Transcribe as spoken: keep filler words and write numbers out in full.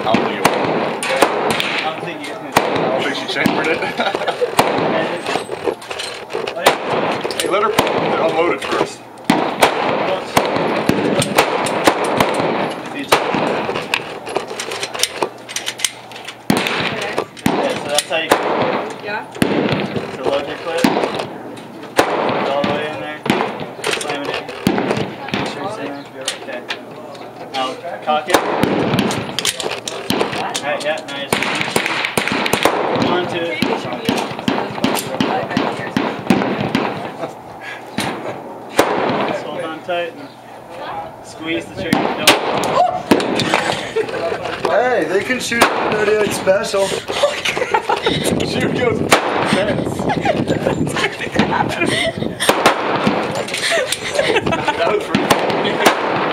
I don't think it will. I don't think you can. I don't think she chambered it. Hey, let her unload it first. Yeah, so that's how you. Yeah. So load your clip. Put it all the way in there. Slam it in. Make sure it's in there. Okay. Now cock it. Alright, yeah, nice. Hold on to it. Just hold on tight and squeeze the trigger. No. Hey, they can shoot thirty-eight special. Shoot goes That was pretty